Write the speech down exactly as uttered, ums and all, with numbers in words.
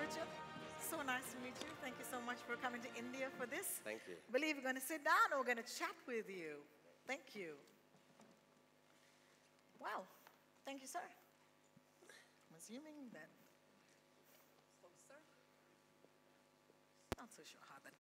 Richard. So nice to meet you. Thank you so much for coming to India for this. Thank you. I believe we're going to sit down or we're going to chat with you. Thank you. Well, thank you, sir. I'm assuming that. So, sir. Not so sure how that